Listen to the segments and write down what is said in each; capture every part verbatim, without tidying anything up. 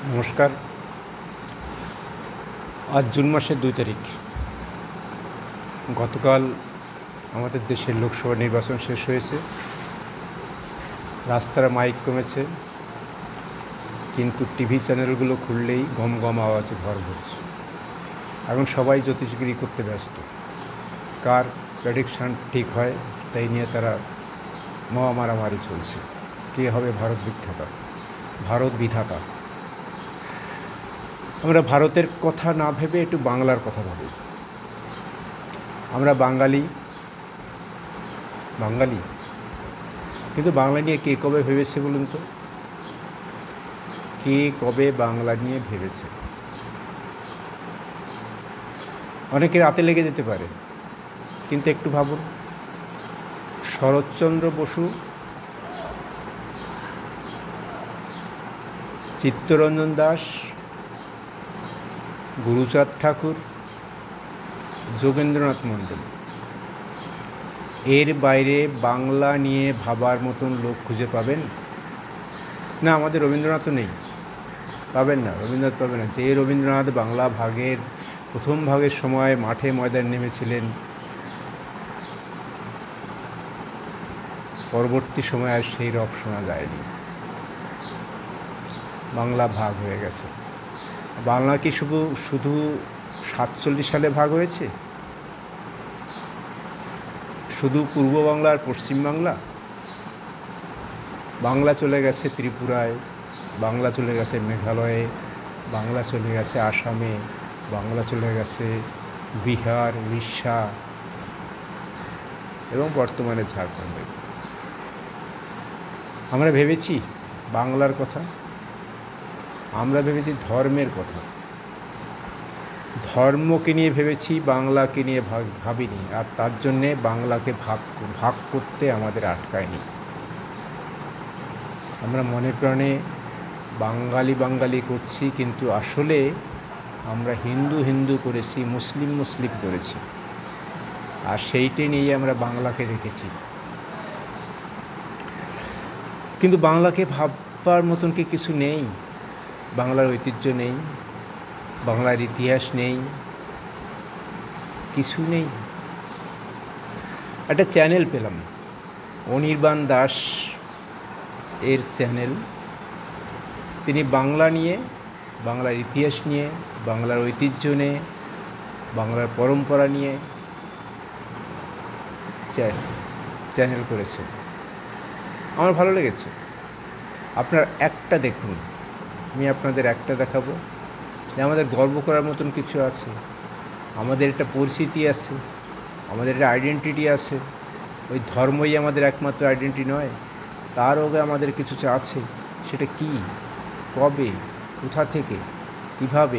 নমস্কার। আজ জুন মাসের দুই তারিখ। গতকাল আমাদের দেশের লোকসভা নির্বাচন শেষ হয়েছে। রাস্তার মাইক কমেছে, কিন্তু টিভি চ্যানেলগুলো খুললেই গম গম আওয়াজে ভর হচ্ছে। এখন সবাই জ্যোতিষগিরি করতে ব্যস্ত। কার প্রেডিকশান ঠিক হয় তাই নিয়ে তারা মহা মারামারি চলছে। কে হবে ভারত বিখ্যাত, ভারত বিধাতা। আমরা ভারতের কথা না ভেবে একটু বাংলার কথা ভাবি। আমরা বাঙালি বাঙালি কিন্তু বাংলা নিয়ে কে কবে ভেবেছে বলুন তো? কে কবে বাংলা নিয়ে ভেবেছে? অনেকের রাতে লেগে যেতে পারে, কিন্তু একটু ভাবুন। শরৎচন্দ্র বসু, চিত্তরঞ্জন দাস, গুরুচাঁদ ঠাকুর, যোগেন্দ্রনাথ মণ্ডল, এর বাইরে বাংলা নিয়ে ভাবার মতন লোক খুঁজে পাবেন না? আমাদের রবীন্দ্রনাথও নেই, পাবেন না। রবীন্দ্রনাথ পাবেন না। যে রবীন্দ্রনাথ বাংলা ভাগের প্রথম ভাগের সময় মাঠে ময়দানে নেমেছিলেন, পরবর্তী সময় আর সেই রব শোনা যায়নি। বাংলা ভাগ হয়ে গেছে। বাংলা কি শুধু শুধু সাতচল্লিশ সালে ভাগ হয়েছে? শুধু পূর্ব বাংলা আর পশ্চিম বাংলা? বাংলা চলে গেছে ত্রিপুরায়, বাংলা চলে গেছে মেঘালয়ে, বাংলা চলে গেছে আসামে, বাংলা চলে গেছে বিহার, উড়িষ্যা এবং বর্তমানে ঝাড়খণ্ডে। আমরা ভেবেছি বাংলার কথা, আমরা ভেবেছি ধর্মের কথা। ধর্মকে নিয়ে ভেবেছি, বাংলাকে নিয়ে ভাবিনি। আর তার জন্যে বাংলাকে ভাগ ভাগ করতে আমাদের আটকায়নি। আমরা মনে প্রাণে বাঙালি বাঙালি করছি, কিন্তু আসলে আমরা হিন্দু হিন্দু করেছি, মুসলিম মুসলিম করেছি। আর সেইটাই নিয়ে আমরা বাংলাকে রেখেছি। কিন্তু বাংলাকে ভাববার মতন কি কিছু নেই? বাংলার ঐতিহ্য নেই, বাংলার ইতিহাস নেই, কিছু নেই। একটা চ্যানেল পেলাম, অনির্বাণ দাস এর চ্যানেল। তিনি বাংলা নিয়ে, বাংলার ইতিহাস নিয়ে, বাংলার ঐতিহ্য নিয়ে, বাংলার পরম্পরা নিয়ে চ্যানেল করেছেন। আমার ভালো লেগেছে। আপনার একটা দেখুন, আমি আপনাদের একটা দেখাবো যে আমাদের গর্ব করার মতন কিছু আছে, আমাদের একটা পরিচিতি আছে, আমাদের একটা আইডেন্টিটি আছে। ওই ধর্মই আমাদের একমাত্র আইডেন্টিটি নয়, তার আগে আমাদের কিছু আছে। সেটা কি, কবে, কোথা থেকে, কিভাবে?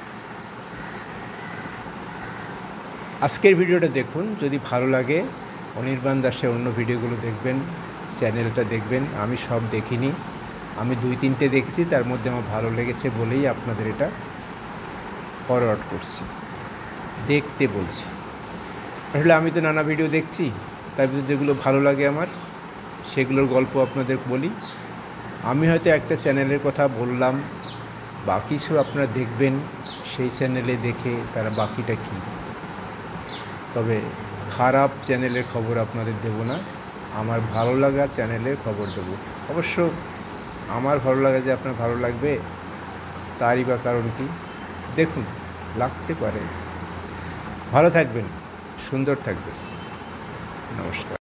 আজকের ভিডিওটা দেখুন। যদি ভালো লাগে অনির্বাণ দাসের অন্য ভিডিওগুলো দেখবেন, চ্যানেলটা দেখবেন। আমি সব দেখিনি, আমি দুই তিনটে দেখেছি, তার মধ্যে আমার ভালো লেগেছে বলেই আপনাদের এটা ফরওয়ার্ড করছি, দেখতে বলছি। আসলে আমি তো নানা ভিডিও দেখছি, তার ভিতরে যেগুলো ভালো লাগে আমার সেগুলোর গল্প আপনাদের বলি। আমি হয়তো একটা চ্যানেলের কথা বললাম, বাকি সব আপনারা দেখবেন সেই চ্যানেলে, দেখে তারা বাকিটা কী। তবে খারাপ চ্যানেলের খবর আপনাদের দেব না, আমার ভালো লাগা চ্যানেলের খবর দেব। অবশ্য আমার ভালো লাগা যে আপনার ভালো লাগবে তারই বা কারণ কি? দেখুন, লাগতে পারে। ভালো থাকবেন, সুন্দর থাকবেন। নমস্কার।